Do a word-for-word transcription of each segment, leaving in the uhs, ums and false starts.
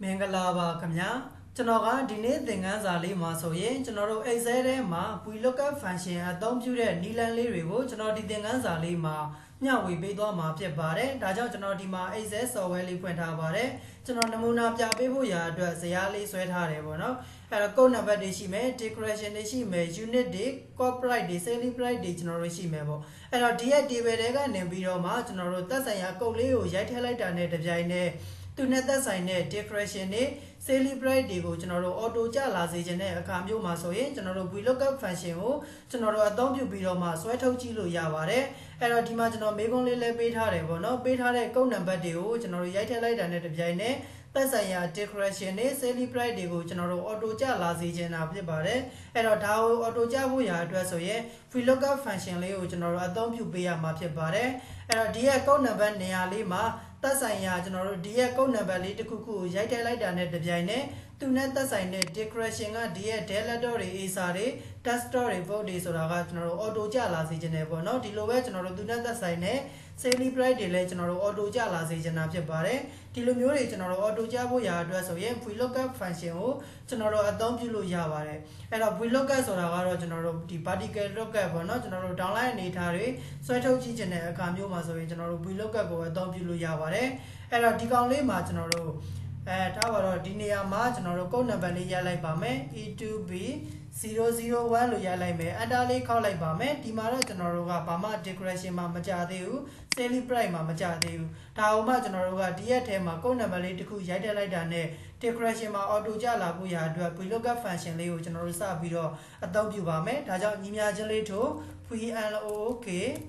မင်္ဂလာပါခင်ဗျာကျွန်တော်ကဒီနေ့သင်ခန်းစာလေးမှာဆိုရင်ကျွန်တော်တို့ Excel ထဲမှာ Vlookup function အသုံးပြုတဲ့နည်းလမ်းလေးတွေကိုကျွန်တော်ဒီသင်ခန်းစာလေးမှာမျှဝေပေးသွားမှာဖြစ်ပါတယ်ဒါကြောင့်ကျွန်တော်ဒီမှာ Excel software လေးဖွင့်ထားပါတယ်ကျွန်တော်နမူနာပြပေးဖို့ရာအတွက်ဇယားလေးဆွဲထားတယ်ပေါ့နော်အဲ့တော့ code number တွေရှိမယ် decoration တွေရှိမယ် unit တွေ corporate တွေ selling price တွေကျွန်တော်တို့ရှိမယ်ပေါ့အဲ့တော့ဒီရဲ့ table တွေကနေပြီးတော့မှကျွန်တော်တို့သက်ဆိုင်ရာ code လေးကိုရိုက်ထည့်လိုက်တာနဲ့တပြိုင်တည်းသူနဲ့သက်ဆိုင်တဲ့ decoration တွေ selling price တွေကိုကျွန်တော်တို့ auto ကျလာစေခြင်းတဲ့အခါမျိုးမှာဆိုရင်ကျွန်တော်တို့ Vlookup function ကိုကျွန်တော်တို့အသုံးပြုပြီးတော့မှဆွဲထုတ်ကြည့်လို့ရပါတယ်အဲ့တော့ဒီမှာကျွန်တော်မေးခွန်းလေးလည်းပေးထားတယ်ပေါ့နော်ပေးထားတဲ့ code number တွေကိုကျွန်တော်တို့ရိုက်ထည့်လိုက်တာနဲ့တပြိုင်တည်းသက်ဆိုင်ရာ decoration တွေ selling price တွေကိုကျွန်တော်တို့ auto ကျလာစေခြင်းတာဖြစ်ပါတယ်အဲ့တော့ဒါကို auto ကျဖို့ရာအတွက်ဆိုရင် Vlookup function လေးကိုကျွန်တော်တို့အသုံးပြုပေးရမှာဖြစ်ပါတယ်အဲ့တော့ဒီရဲ့ code number နေရာလေးမှာသက်ဆိုင်ရာကျွန်တော်တို့ဒီရဲ့ code number လေးတစ်ခုခုကိုရိုက်ထည့်လိုက်တာနဲ့တပြိုင်နက်သူနဲ့သက်ဆိုင်တဲ့ decoration ကဒီရဲ့ delete တွေ acer တွေ desktop တွေ vote တွေဆိုတာကကျွန်တော်တို့ auto ကျလာစေခြင်းတယ်ပေါ့နော်ဒီလိုပဲကျွန်တော်တို့သူနဲ့သက်ဆိုင်တဲ့ selling price တွေလည်းကျွန်တော်တို့ auto ကျလာစေခြင်းတာဖြစ်ပါတယ်ဒီလိုမျိုးတွေကျွန်တော်တို့ auto ကျဖို့ရာအတွက်ဆိုရင် Vlookup function ကိုကျွန်တော်တို့အသုံးပြုလို့ရပါတယ်အဲ့တော့ Vlookup ဆိုတာကတော့ကျွန်တော်တို့ဒီ particle lookup ပေါ့နော်ကျွန်တော်တို့ downline အနေထားတွေဆွဲထုတ်ကြည့်ခြင်းတဲ့အခါမျိုးမှာဆိုရင်ကျွန်တော်တို့ Vlookup ကိုအသုံးပြုလို့ရပါတယ်အဲ့တော့ဒီကောင်လေးမှာကျွန်တော်တို့အဲထားပါတော့ဒီနေရာမှာကျွန်တော်တို့ code number လေးရလိုက်ပါမယ် E two B zero zero one လို့ရလိုက်မယ် enter လေးခောက်လိုက်ပါမယ်ဒီမှာတော့ကျွန်တော်တို့ကဘာမှ decoration မှာမကြသေးဘူး selling price မှာမကြသေးဘူးဒါအောင်မှကျွန်တော်တို့ကဒီရက်ထဲမှာ code number လေးတစ်ခုရိုက်ထည့်လိုက်တာနဲ့ decoration မှာ auto ကျလာဖို့ရာအတွက် Vlookup function လေးကိုကျွန်တော်တို့စပြီးတော့အသုံးပြုပါမယ်ဒါကြောင့်ညီမချင်းလေးတို့ Vlook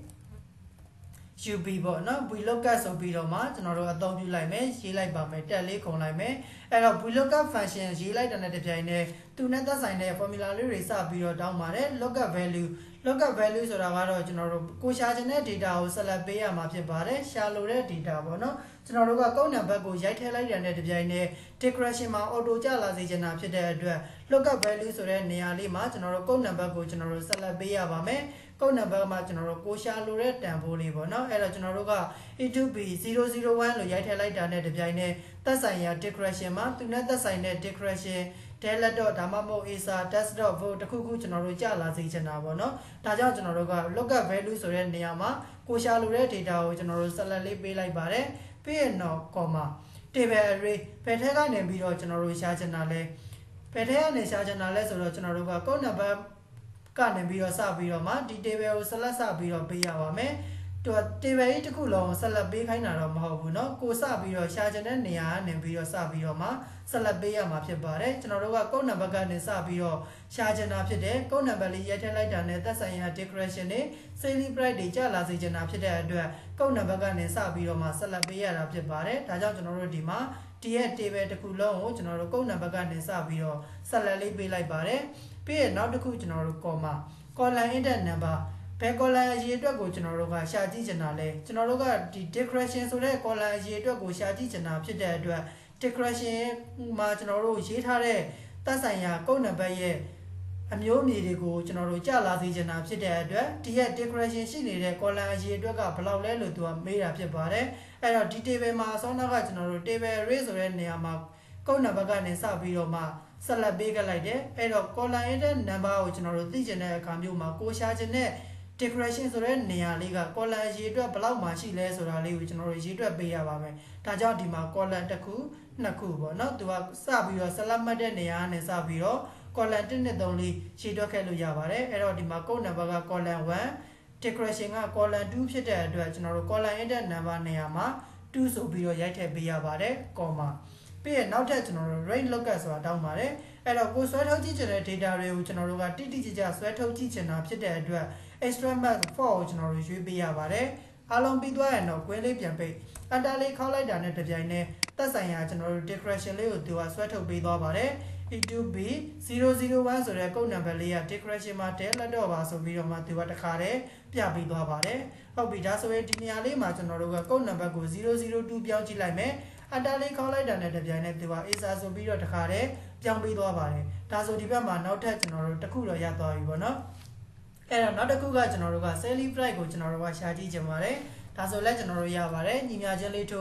U B ပေါ့နော် Vlookup ဆိုပြီးတော့မှကျွန်တော်တို့အသုံးပြုလိုက်မယ်ရေးလိုက်ပါမယ်တက်လေးခုံလိုက်မယ်အဲ့တော့ Vlookup function ရေးလိုက်တဲ့နဲ့တပြိုင်တည်းသူနဲ့သက်ဆိုင်တဲ့ formula လေးတွေစပြီးတော့တောင်းပါတယ် lookup value lookup value ဆိုတာကတော့ကျွန်တော်တို့ကိုရှာချင်တဲ့ data ကိုဆက်လက်ပေးရမှာဖြစ်ပါတယ်ရှာလိုတဲ့ data ပေါ့နော်ကျွန်တော်တို့က code number ကိုရိုက်ထည့်လိုက်တဲ့နဲ့တပြိုင်တည်း decoration မှာ auto ကျလာစေချင်တာဖြစ်တဲ့အတွက် lookup value ဆိုတဲ့နေရာလေးမှာကျွန်တော်တို့ code number ကိုကျွန်တော်တို့ဆက်လက်ပေးရပါမယ်code number မှာကျွန်တော်တို့ကိုရှာလိုတဲ့တန်ဖိုးလေးပေါ့နော်အဲ့တော့ကျွန်တော်တို့က E two B zero zero one လို့ရိုက်ထည့်လိုက်တာနဲ့တပြိုင်တည်းသက်ဆိုင်ရာ decoration မှာသူနဲ့သက်ဆိုင်တဲ့ decoration delete ဒါမှမဟုတ် acer desktop vote တခုခုကျွန်တော်တို့ကြာလာစေချင်တာပေါ့နော်ဒါကြောင့်ကျွန်တော်တို့က lookup value ဆိုတဲ့နေရာမှာကိုရှာလိုတဲ့ data ကိုကျွန်တော်တို့ select လေးပေးလိုက်ပါတယ်ပြီးရင်တော့ comma table array ဘယ်ထက်ကနေပြီးတော့ကျွန်တော်တို့ရှာချင်တာလဲဘယ်ထက်ကနေရှာချင်တာလဲဆိုတော့ကျွန်တော်တို့က code number ကနေပြီးတော့စပြီးတော့မှဒီ table ကို select စပြီးတော့ပေးရပါမယ်သူက table ကြီးတစ်ခုလုံးကို select ပေးခိုင်းတာတော့မဟုတ်ဘူးเนาะကိုစပြီးတော့ရှာချင်တဲ့နေရာကနေပြီးတော့စပြီးတော့မှ select ပေးရမှာဖြစ်ပါတယ်ကျွန်တော်တို့က code number ကနေစပြီးတော့ရှာချင်တာဖြစ်တယ် code number လေးရိုက်ထည့်လိုက်တာနဲ့သက်ဆိုင်ရာ decoration တွေ selling price တွေကျလာစေချင်တာဖြစ်တဲ့အတွက် code number ကနေစပြီးတော့မှ select ပေးရတာဖြစ်ပါတယ်ဒါကြောင့်ကျွန်တော်တို့ဒီမှာဒီရဲ့ table တစ်ခုလုံးကိုကျွန်တော်တို့ code number ကနေစပြီးတော့ select လေးပေးလိုက်ပါတယ်ပြီးရင်နောက်တစ်ခုကျွန်တော်တို့ comma column index number ဘယ် column အရေးအတွက်ကိုကျွန်တော်တို့ကရှာကြည့်ချင်တာလဲကျွန်တော်တို့ကဒီ decoration ဆိုတဲ့ column အရေးအတွက်ကိုရှာကြည့်ချင်တာဖြစ်တဲ့အတွက် decoration မှာကျွန်တော်တို့ရေးထားတဲ့သက်ဆိုင်ရာ code number ရဲ့အမျိုးအမည်တွေကိုကျွန်တော်တို့ကြာလာစေချင်တာဖြစ်တဲ့အတွက်ဒီရဲ့ decoration ရှိနေတဲ့ column အရေးအတွက်ကဘယ်လောက်လဲလို့သူကမေးတာဖြစ်ပါတယ်အဲ့တော့ဒီ table မှာအစောနောက်ကကျွန်တော်တို့ table array ဆိုတဲ့နေရာမှာ code number ကနေစပြီးတော့မှဆက်လက်ပေးခဲ့လိုက်တယ်အဲ့တော့ column index number ကိုကျွန်တော်တို့သိချင်တဲ့အခါမျိုးမှာကိုရှာချင်တဲ့ decoration ဆိုတဲ့နေရာလေးက column ရေးအတွက်ဘယ်လောက်မှရှိလဲဆိုတာလေးကိုကျွန်တော်တို့ရေးအတွက်ပေးရပါမယ်ဒါကြောင့်ဒီမှာ column တစ်ခုနှစ်ခုပေါ့နော်သူကစပြီးတော့ select မှတ်တဲ့နေရာကနေစပြီးတော့ column တစ်နဲ့သုံးလေးရေးတွက်ခဲ့လို့ရပါတယ်အဲ့တော့ဒီမှာ code number က column one decoration က column two ဖြစ်တဲ့အတွက်ကျွန်တော်တို့ column index number နေရာမှာtwoဆိုပြီးတော့ရိုက်ထည့်ပေးရပါတယ် commaပြီးရင်နောက်ထပ်ကျွန်တော်တို့ range lookup ဆိုတာတောင်းပါတယ်အဲ့တော့ကိုဆွဲထုတ်ကြည့်ချင်တဲ့ data တွေကိုကျွန်တော်တို့ကတိတိကျကျဆွဲထုတ်ကြည့်ချင်တာဖြစ်တဲ့အတွက် extract four ကိုကျွန်တော်တို့ရွေးပေးရပါတယ်အားလုံးပြီးသွားရင်တော့ကွင်းလေးပြန်ပိတ် enter လေးခောက်လိုက်တာနဲ့တပြိုင်တည်းသက်ဆိုင်ရာကျွန်တော်တို့ decoration လေးကိုသူကဆွဲထုတ်ပေးသွားပါတယ် E two B zero zero one ဆိုတဲ့ code number လေးက decoration မှာ delete တော့ပါဆိုပြီးတော့မှသူကတခါတည်းပြပေးသွားပါတယ်ဟုတ်ပြီဒါဆိုရင်ဒီနေရာလေးမှာကျွန်တော်တို့က code number ကိုzero zero twoပြောင်းကြည့်လိုက်မယ်အတားလေးခေါက်လိုက်တာနဲ့တပြိုင်နက်သူက acer ဆိုပြီးတော့တခါတည်းပြောင်းပေးသွားပါတယ်ဒါဆိုဒီဘက်မှာနောက်ထပ်ကျွန်တော်တို့တစ်ခုတော့ရသွားပြီပေါ့နော်အဲ့တော့နောက်တစ်ခုကကျွန်တော်တို့က selling price ကိုကျွန်တော်တို့ကရှာကြည့်ကြပါတယ်ဒါဆိုလဲကျွန်တော်တို့ရပါတယ်ညီမချင်းလေးတို့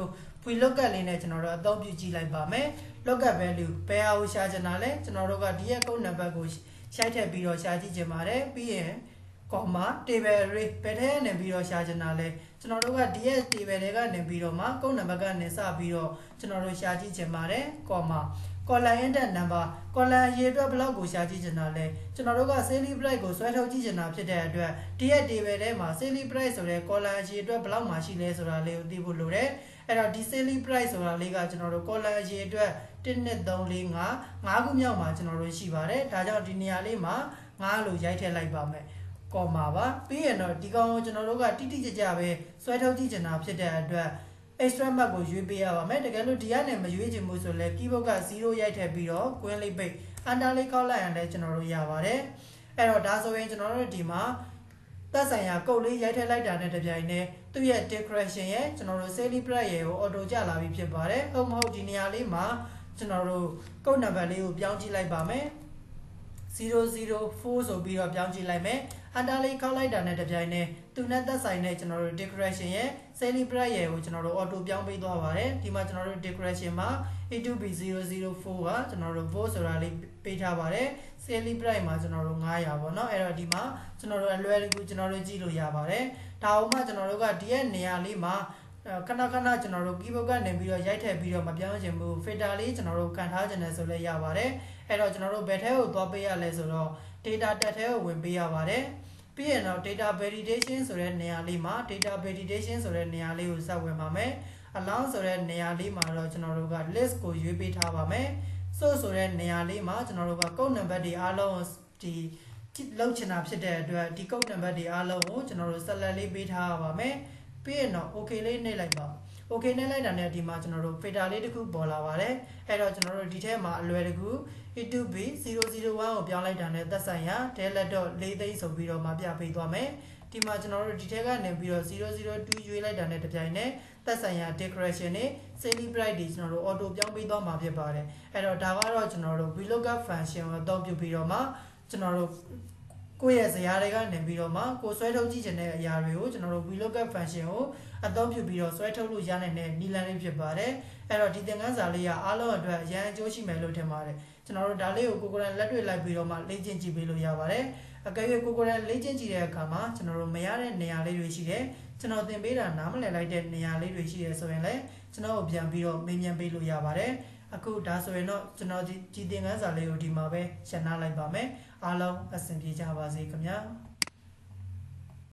Vlookup လေးနဲ့ကျွန်တော်တို့အသုံးပြုကြည့်လိုက်ပါမယ် Lookup value ဘယ်ဟာကိုရှာချင်တာလဲကျွန်တော်တို့ကဒီရဲ့ကုန်းနံပါတ်ကိုရှိုက်ထည့်ပြီးတော့ရှာကြည့်ချင်ပါတယ်ပြီးရင် comma table array ဘယ်ထဲကနေပြီးတော့ရှာချင်တာလဲကျွန်တော်တို့ကဒီရဲ့ table တွေကနေပြီးတော့မှကုန်းနံပါတ်ကနေစပြီးတော့ကျွန်တော်တို့ရှာကြည့်ချင်ပါတယ် comma column index number column ရေအတွက်ဘယ်လောက်ကိုရှာကြည့်ချင်တာလဲကျွန်တော်တို့က sale price ကိုဆွဲထုတ်ကြည့်ချင်တာဖြစ်တဲ့အတွက်ဒီရဲ့ table ထဲမှာ sale price ဆိုတဲ့ column ရေအတွက်ဘယ်လောက်မှရှိလဲဆိုတာလေးကိုသိဖို့လိုတယ်အဲ့တော့ဒီ sale price ဆိုတာလေးကကျွန်တော်တို့ column ရေအတွက်one two three four fiveခုမြောက်မှာကျွန်တော်တို့ရှိပါတယ်ဒါကြောင့်ဒီနေရာလေးမှာfiveလို့ရိုက်ထည့်လိုက်ပါမယ်ကော်မာပါပြီးရင်တော့ဒီကောင်ကိုကျွန်တော်တို့ကတိတိကျကျပဲဆွဲထုတ်ကြည့်ချင်တာဖြစ်တဲ့အတွက် extract mark ကိုရွေးပေးရပါမယ်တကယ်လို့ဒီကနေမရွေးချင်ဘူးဆိုလဲ keyboard ကzeroရိုက်ထည့်ပြီးတော့ queen လေးပိတ် enter လေးကောက်လိုက်ရင်လည်းကျွန်တော်တို့ရပါတယ်အဲ့တော့ဒါဆိုရင်ကျွန်တော်တို့ဒီမှာသက်ဆိုင်ရာကုတ်လေးရိုက်ထည့်လိုက်တာနဲ့တပြိုင်တည်းသူ့ရဲ့ decoration ရဲ့ကျွန်တော်တို့ sale price ရဲ့ကို auto ကျလာပြီဖြစ်ပါတယ်ဟုတ်မဟုတ်ဒီနေရာလေးမှာကျွန်တော်တို့ကုတ်နံပါတ်လေးကိုပြောင်းကြည့်လိုက်ပါမယ်zero zero fourဆိုပြီးတော့ပြောင်းကြည့်လိုက်မယ်အန်တာလေးခောက်လိုက်တာနဲ့တပြိုင်တည်းသူနဲ့သက်ဆိုင်တဲ့ကျွန်တော်တို့ decoration ရဲ့ sale price ရဲ့ကိုကျွန်တော်တို့ auto ပြောင်းပေးသွားပါတယ်ဒီမှာကျွန်တော်တို့ decoration မှာ A two B zero zero four ကကျွန်တော်တို့ vote ဆိုတာလေးပေးထားပါတယ် sale price မှာကျွန်တော်တို့five hundredပေါ့နော်အဲ့တော့ဒီမှာကျွန်တော်တို့အလွယ်တကူကျွန်တော်တို့ကြည့်လို့ရပါတယ်ဒါအောင်မှကျွန်တော်တို့ကဒီရဲ့နေရာလေးမှာခဏခဏကျွန်တော်တို့ keyboard ကနေပြီးတော့ရိုက်ထည့်ပြီးတော့မပြောင်းချင်ဘူး filter လေးကျွန်တော်တို့ကန်ထားချင်တယ်ဆိုလည်းရပါတယ်အဲ့တော့ကျွန်တော်တို့ဘယ်ထဲကိုသွားပေးရလဲဆိုတော့ data တက်ထဲကိုဝင်ပေးရပါတယ်ပြီးရင်တော့ data validation ဆိုတဲ့နေရာလေးမှာ data validation ဆိုတဲ့နေရာလေးကိုစဝင်ပါမယ် allow ဆိုတဲ့နေရာလေးမှာတော့ကျွန်တော်တို့က list ကိုရွေးပေးထားပါမယ် so ဆိုတဲ့နေရာလေးမှာကျွန်တော်တို့က code number တွေအားလုံးဒီလောက်ချင်တာဖြစ်တဲ့အတွက်ဒီ code number တွေအားလုံးကိုကျွန်တော်တို့ select လေးပေးထားပါမယ်ပြီးရင်တော့ okay လေးနှိပ်လိုက်ပါ okay နှိပ်လိုက်တာနဲ့ဒီမှာကျွန်တော်တို့ filter လေးတစ်ခုပေါ်လာပါတယ်အဲ့တော့ကျွန်တော်တို့ဒီထဲမှာအလွယ်တကူ A two B zero zero one ကိုပြောင်းလိုက်တာနဲ့သက်ဆိုင်ရာ delta.fourသိန်းဆိုပြီးတော့မှပြပေးသွားမယ်ဒီမှာကျွန်တော်တို့ဒီထဲကနေပြီးတော့zero zero twoရွေးလိုက်တာနဲ့တပြိုင်နက်သက်ဆိုင်ရာ decoration နဲ့ sale price တွေကျွန်တော်တို့ auto ပြောင်းပေးသွားမှာဖြစ်ပါတယ်အဲ့တော့ဒါကတော့ကျွန်တော်တို့ vlookup function ကိုအသုံးပြုပြီးတော့မှကျွန်တော်တို့ကိုယ့်ရဲ့ဇာတ်တွေကနေပြီးတော့မှကိုဆွဲထုတ်ကြည့်ချင်တဲ့အရာတွေကိုကျွန်တော်တို့ vlookup function ကိုအသုံးပြုပြီးတော့ဆွဲထုတ်လို့ရနိုင်တဲ့နည်းလမ်းလေးဖြစ်ပါတယ်အဲ့တော့ဒီသင်ခန်းစာလေးကအားလုံးအတွက်အရန်အကျိုးရှိမယ်လို့ထင်ပါတယ်ကျွန်တော်တို့ဒါလေးကိုကိုကိုယ်တိုင်လက်တွေ့လိုက်ပြီးတော့မှလေ့ကျင့်ကြည့်ပေးလို့ရပါတယ်အကယ်၍ကိုကိုယ်တိုင်လေ့ကျင့်ကြည့်တဲ့အခါမှာကျွန်တော်တို့မရတဲ့နေရာလေးတွေရှိတယ်ကျွန်တော်သင်ပေးတာနားမလည်လိုက်တဲ့နေရာလေးတွေရှိတယ်ဆိုရင်လည်းကျွန်တော်ကိုပြန်ပြီးတော့မေးမြန်းပေးလို့ရပါတယ်အခုဒါဆိုရင်တော့ကျွန်တော်ဒီသင်ခန်းစာလေးကိုဒီမှာပဲရှင်းနာလိုက်ပါမယ်အားလုံးအဆင်ပြေကြပါစေခင်ဗျာ